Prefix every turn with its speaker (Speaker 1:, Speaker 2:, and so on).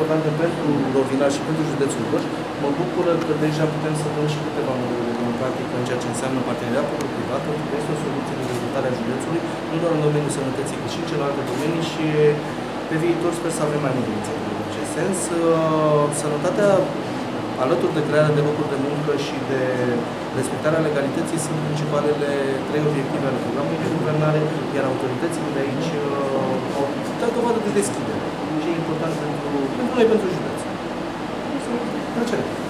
Speaker 1: importante pentru Rovinaj și pentru județul Gorj. Mă bucură că deja putem să dăm și câteva modele de practică în ceea ce înseamnă parteneriat public-privat, pentru că este o soluție de dezvoltare a județului, nu doar în domeniul sănătății, cât și în celelalte domenii și pe viitor sper să avem mai multe inițiative în acest sens. Sănătatea, alături de crearea de locuri de muncă și de respectarea legalității, sunt principalele 3 obiective ale programului de guvernare, iar autoritățile de aici au dat dovadă de deschidere. Ce e important pentru noi, pentru județ. Plăcere!